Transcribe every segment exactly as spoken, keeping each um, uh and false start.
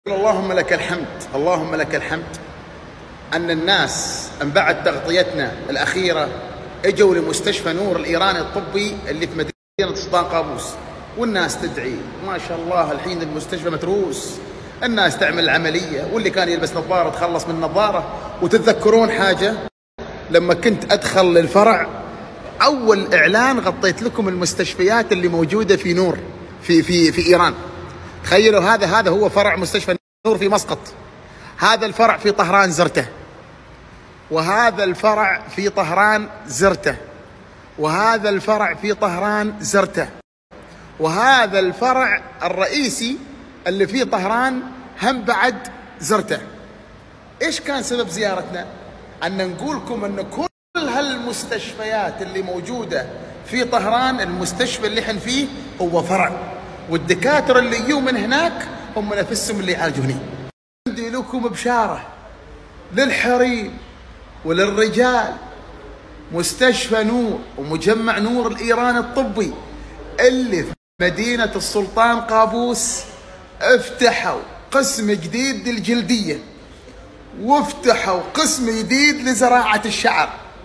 اللهم لك الحمد اللهم لك الحمد أن الناس من بعد تغطيتنا الأخيرة اجوا لمستشفى نور الإيراني الطبي اللي في مدينة سلطان قابوس، والناس تدعي ما شاء الله. الحين المستشفى متروس، الناس تعمل العملية، واللي كان يلبس نظارة تخلص من النظارة. وتتذكرون حاجة لما كنت أدخل للفرع أول إعلان غطيت لكم المستشفيات اللي موجودة في نور في في في إيران. تخيلوا هذا هذا هو فرع مستشفى نور في مسقط، هذا الفرع في طهران زرته، وهذا الفرع في طهران زرته، وهذا الفرع في طهران زرته، وهذا الفرع الرئيسي اللي في طهران هم بعد زرته. ايش كان سبب زيارتنا؟ ان نقولكم ان كل هالمستشفيات اللي موجودة في طهران، المستشفى اللي احنا فيه هو فرع، والدكاترة اللي يجوا من هناك هم نفسهم اللي يعالجوا هنا. عندي لكم بشارة للحريم وللرجال، مستشفى نور ومجمع نور الإيراني الطبي اللي في مدينة السلطان قابوس افتحوا قسم جديد للجلدية، وافتحوا قسم جديد لزراعة الشعر.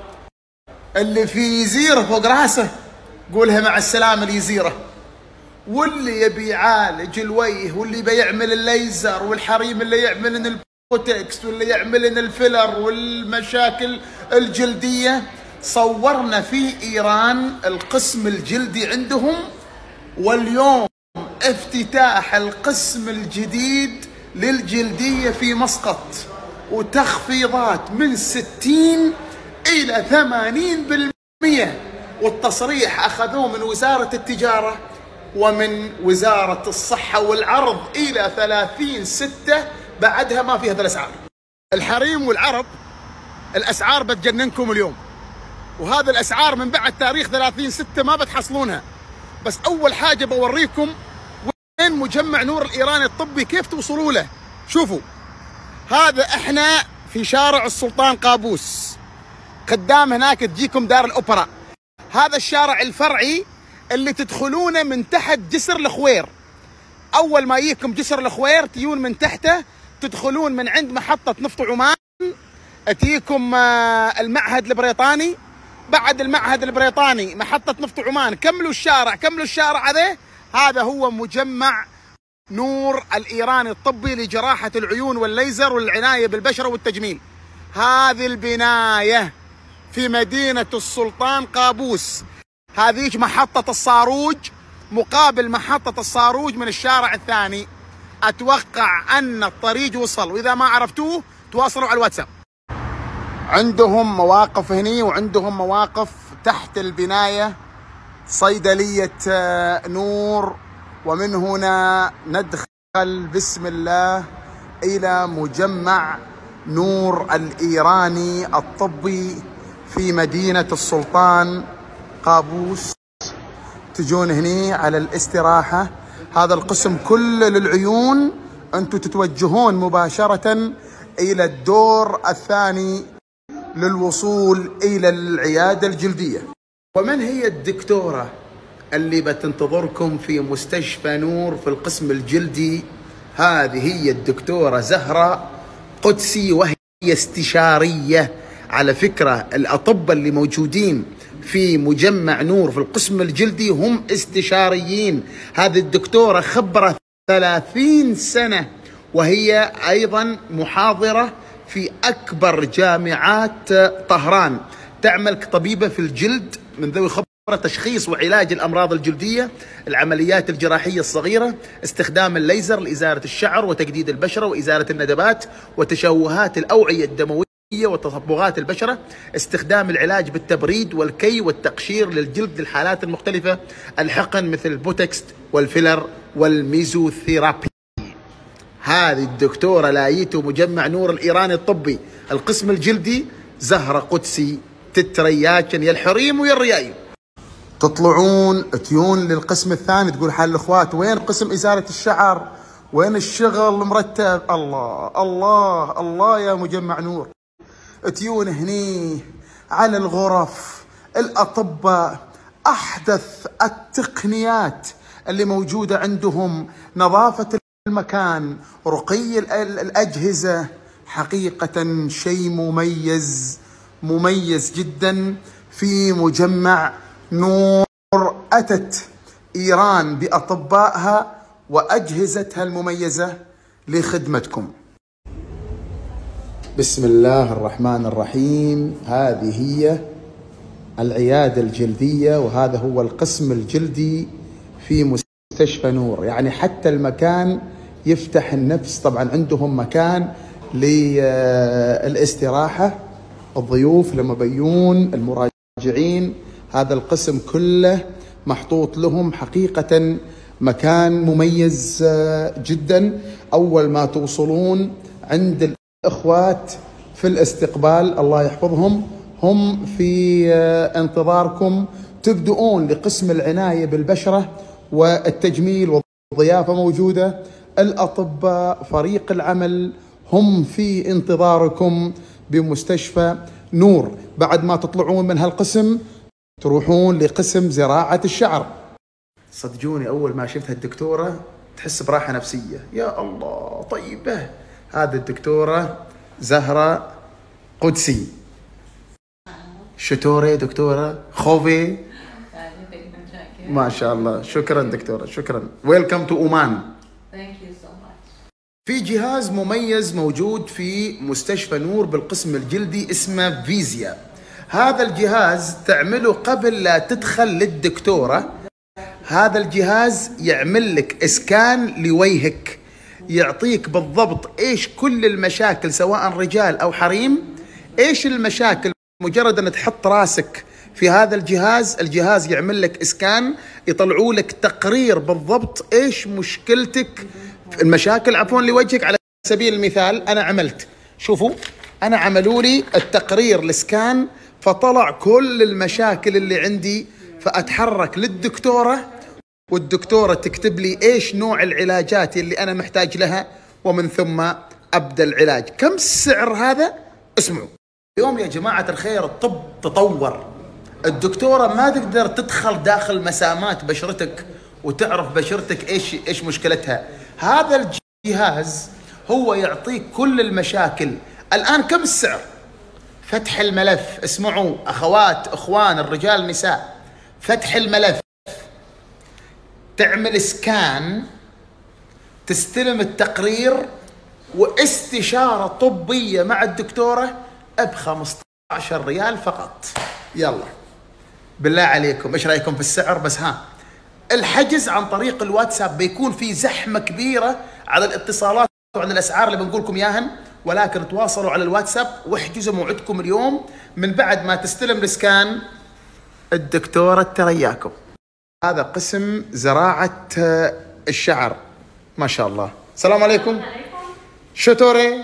اللي في يزيره فوق راسه قولها مع السلامة اليزيره، واللي يبي يعالج الوجه، واللي بيعمل الليزر، والحريم اللي يعمل البوتكس، واللي يعمل الفيلر والمشاكل الجلدية. صورنا في إيران القسم الجلدي عندهم، واليوم افتتاح القسم الجديد للجلدية في مسقط، وتخفيضات من ستين إلى ثمانين بالمئة، والتصريح أخذوه من وزارة التجارة ومن وزارة الصحة والعرض إلى ثلاثين ستة. بعدها ما فيها الأسعار. الحريم والعرب الأسعار بتجننكم اليوم، وهذا الأسعار من بعد تاريخ ثلاثين ستة ما بتحصلونها. بس أول حاجة بوريكم وين مجمع نور الإيراني الطبي، كيف توصلوا له. شوفوا، هذا احنا في شارع السلطان قابوس، قدام هناك تجيكم دار الأوبرا. هذا الشارع الفرعي اللي تدخلونه من تحت جسر الخوير. أول ما يجيكم جسر الخوير تيون من تحته، تدخلون من عند محطة نفط عمان، تجيكم المعهد البريطاني. بعد المعهد البريطاني محطة نفط عمان، كملوا الشارع كملوا الشارع هذا هذا هو مجمع نور الإيراني الطبي لجراحة العيون والليزر والعناية بالبشرة والتجميل. هذه البناية في مدينة السلطان قابوس، هذيك محطة الصاروج، مقابل محطة الصاروج من الشارع الثاني. أتوقع أن الطريق وصل، وإذا ما عرفتوه تواصلوا على الواتساب. عندهم مواقف هني، وعندهم مواقف تحت البناية، صيدلية نور. ومن هنا ندخل بسم الله إلى مجمع نور الإيراني الطبي في مدينة السلطان قابوس. تجون هني على الاستراحة. هذا القسم كله للعيون، أنتم تتوجهون مباشرة إلى الدور الثاني للوصول إلى العيادة الجلدية. ومن هي الدكتورة اللي بتنتظركم في مستشفى نور في القسم الجلدي؟ هذه هي الدكتورة زهرة قدسي، وهي استشارية. على فكرة الأطباء اللي موجودين في مجمع نور في القسم الجلدي هم استشاريين. هذه الدكتورة خبرة ثلاثين سنة، وهي أيضا محاضرة في أكبر جامعات طهران. تعمل كطبيبة في الجلد، من ذوي خبرة تشخيص وعلاج الأمراض الجلدية، العمليات الجراحية الصغيرة، استخدام الليزر لإزالة الشعر وتجديد البشرة وإزالة الندبات وتشوهات الأوعية الدموية وتصبغات البشرة، استخدام العلاج بالتبريد والكي والتقشير للجلد للحالات المختلفة، الحقن مثل البوتكس والفيلر والميزوثيرابي. هذه الدكتورة لايته مجمع نور الإيراني الطبي القسم الجلدي، زهرة قدسي، تترياكن يا الحريم ويا الريايم. تطلعون تيون للقسم الثاني، تقول حال الأخوات وين قسم إزالة الشعر، وين الشغل مرتب. الله الله الله يا مجمع نور. تيون هني على الغرف، الأطباء، أحدث التقنيات اللي موجودة عندهم، نظافة المكان، رقي الأجهزة، حقيقة شيء مميز مميز جدا في مجمع نور. أتت إيران بأطبائها وأجهزتها المميزة لخدمتكم. بسم الله الرحمن الرحيم. هذه هي العيادة الجلدية، وهذا هو القسم الجلدي في مستشفى نور. يعني حتى المكان يفتح النفس. طبعا عندهم مكان للاستراحة، الضيوف لما بيون، المراجعين، هذا القسم كله محطوط لهم. حقيقة مكان مميز جدا. أول ما توصلون عند الإخوات في الاستقبال الله يحفظهم، هم في انتظاركم. تبدؤون لقسم العناية بالبشرة والتجميل، والضيافة موجودة. الأطباء فريق العمل هم في انتظاركم بمستشفى نور. بعد ما تطلعون من هالقسم تروحون لقسم زراعة الشعر. صدقوني أول ما شفت هالدكتورة تحس براحة نفسية. يا الله طيبة. هذه الدكتورة زهرة قدسي. شتوري دكتورة خوفي. ما شاء الله. شكرا دكتورة، شكرا. ويلكم تو أومان. في جهاز مميز موجود في مستشفى نور بالقسم الجلدي اسمه فيزيا. هذا الجهاز تعمله قبل لا تدخل للدكتورة. هذا الجهاز يعمل لك اسكان لوجهك، يعطيك بالضبط ايش كل المشاكل، سواء رجال او حريم، ايش المشاكل. مجرد ان تحط راسك في هذا الجهاز، الجهاز يعمل لك اسكان، يطلعوا لك تقرير بالضبط ايش مشكلتك، المشاكل عفوا لوجهك. على سبيل المثال انا عملت، شوفوا انا عملوا لي التقرير الاسكان، فطلع كل المشاكل اللي عندي. فاتحرك للدكتورة، والدكتورة تكتب لي ايش نوع العلاجات اللي انا محتاج لها، ومن ثم ابدا العلاج. كم سعر هذا؟ اسمعوا. اليوم يا جماعة الخير الطب تطور. الدكتورة ما تقدر تدخل داخل مسامات بشرتك وتعرف بشرتك ايش ايش مشكلتها. هذا الجهاز هو يعطيك كل المشاكل. الآن كم السعر؟ فتح الملف. اسمعوا أخوات أخوان الرجال النساء، فتح الملف، تعمل سكان، تستلم التقرير، واستشارة طبية مع الدكتورة ب خمسة عشر ريال فقط. يلا بالله عليكم ايش رايكم في السعر؟ بس ها، الحجز عن طريق الواتساب بيكون في زحمة كبيرة على الاتصالات وعن الأسعار اللي بنقول لكم إياهن، ولكن تواصلوا على الواتساب واحجزوا موعدكم اليوم. من بعد ما تستلم الاسكان الدكتورة ترياكم. هذا قسم زراعة الشعر. ما شاء الله. السلام عليكم. شتوري.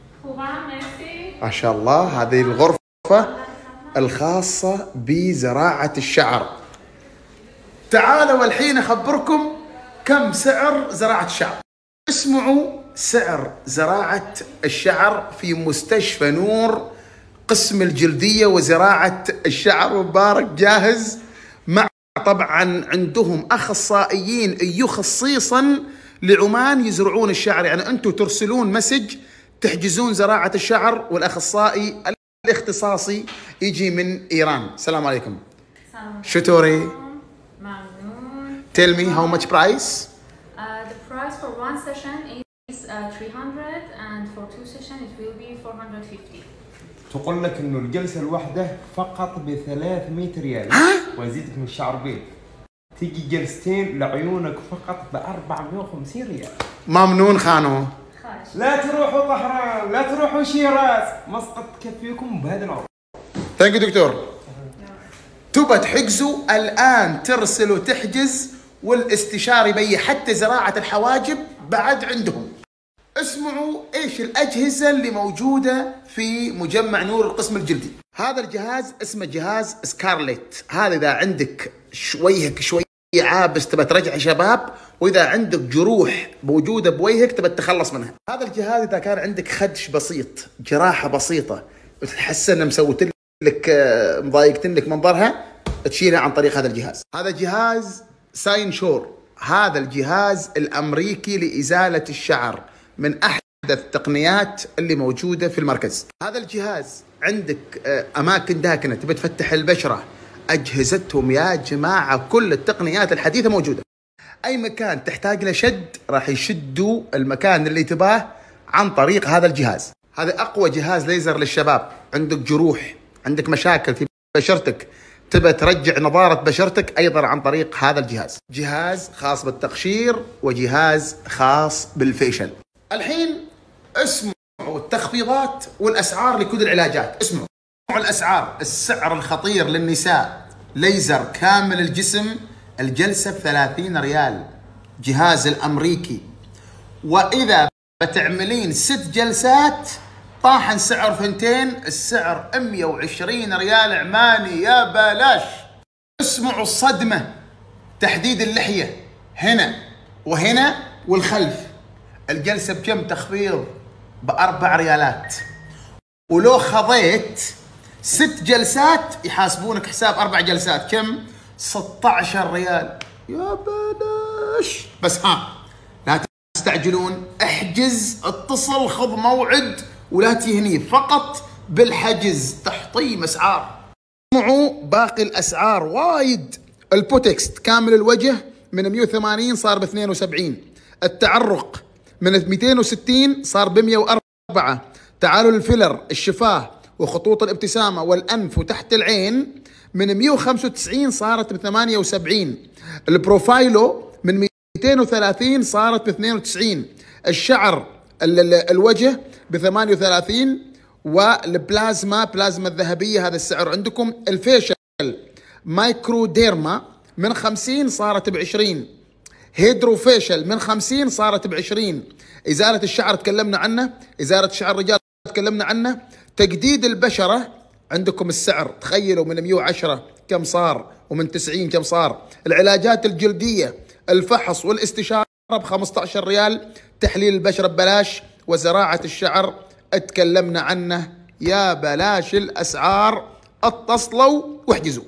ما شاء الله. هذه الغرفة الخاصة بزراعة الشعر. تعالوا والحين أخبركم كم سعر زراعة الشعر. اسمعوا سعر زراعة الشعر في مستشفى نور قسم الجلدية وزراعة الشعر. مبارك جاهز مع طبعا عندهم أخصائيين يجوا خصيصا لعمان يزرعون الشعر. يعني أنتم ترسلون مسج تحجزون زراعة الشعر، والأخصائي الاختصاصي يجي من إيران. السلام عليكم. شتوري. Tell me how much price? Uh, the price for one session is uh, three hundred, and for two sessions it will be four hundred fifty. تقول لك انه الجلسه الواحده فقط ب ثلاثمئة ريال، وازيدك من الشعر بيت. تيجي جلستين لعيونك فقط ب أربعمئة وخمسين ريال. ممنون خانو. لا تروحوا طهران، لا تروحوا شيراز، مسقط تكفيكم بهذا العمر. ثانك يو دكتور. تبى تحجزوا الآن، ترسلوا تحجز، والاستشاري بي حتى زراعة الحواجب بعد عندهم. اسمعوا ايش الأجهزة اللي موجودة في مجمع نور القسم الجلدي. هذا الجهاز اسمه جهاز سكارلت. هذا إذا عندك وجهك شوي عابس تبى ترجع شباب، وإذا عندك جروح موجودة بوجهك تبى تتخلص منها. هذا الجهاز إذا كان عندك خدش بسيط، جراحة بسيطة، وتحس إنه مسوت لك مضايقتن لك منظرها، تشيلها عن طريق هذا الجهاز. هذا جهاز ساين شور. هذا الجهاز الأمريكي لإزالة الشعر من أحدث التقنيات اللي موجودة في المركز. هذا الجهاز عندك أماكن داكنة تبي تفتح البشرة، أجهزتهم يا جماعة كل التقنيات الحديثة موجودة. أي مكان تحتاج له شد راح يشدوا المكان اللي تباه عن طريق هذا الجهاز. هذا أقوى جهاز ليزر للشباب. عندك جروح، عندك مشاكل في بشرتك، تبى ترجع نضارة بشرتك، أيضا عن طريق هذا الجهاز. جهاز خاص بالتقشير وجهاز خاص بالفيشل. الحين اسمعوا التخفيضات والأسعار لكل العلاجات. اسمعوا الأسعار. السعر الخطير للنساء ليزر كامل الجسم، الجلسة بثلاثين ريال، جهاز الأمريكي. وإذا بتعملين ست جلسات طاحن سعر ثنتين، السعر مئة وعشرين ريال عماني يا بلاش. اسمعوا الصدمة. تحديد اللحية هنا وهنا والخلف، الجلسة بكم تخفيض؟ بأربع ريالات. ولو خضيت ست جلسات يحاسبونك حساب أربع جلسات كم؟ ستة عشر ريال يا بلاش. بس ها لا تستعجلون، احجز، اتصل، خذ موعد ولا تهني، فقط بالحجز تحطيم اسعار. اسمعوا باقي الاسعار وايد. البوتكست كامل الوجه من مئة وثمانين صار ب اثنين وسبعين، التعرق من مئتين وستين صار ب مئة وأربعة، تعالوا الفيلر، الشفاه وخطوط الابتسامة والأنف وتحت العين من مئة وخمسة وتسعين صارت ب ثمانية وسبعين، البروفايلو من مئتين وثلاثين صارت ب اثنين وتسعين، الشعر الوجه ب ثمانية وثلاثين، والبلازما بلازما الذهبية هذا السعر عندكم. الفيشل مايكرو ديرما من خمسين صارت ب عشرين، هيدرو فيشل من خمسين صارت ب عشرين. إزالة الشعر تكلمنا عنه، إزالة شعر الرجال تكلمنا عنه. تجديد البشرة عندكم السعر تخيلوا من مئة وعشرة كم صار، ومن تسعين كم صار. العلاجات الجلدية، الفحص والاستشارة ب خمسة عشر ريال، تحليل البشرة ببلاش، وزراعة الشعر اتكلمنا عنه يا بلاش الأسعار. اتصلوا واحجزوا.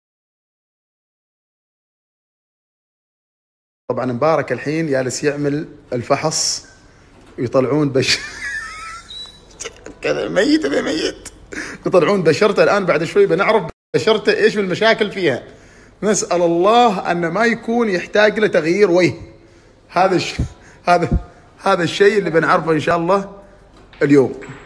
طبعا مبارك الحين جالس يعمل الفحص ويطلعون بش كذا ميت ميت يطلعون بشرته. الآن بعد شوي بنعرف بشرته ايش المشاكل فيها. نسأل الله أن ما يكون يحتاج له تغيير وجه. هذا الش... هذا هذا الشيء اللي بنعرفه إن شاء الله اليوم.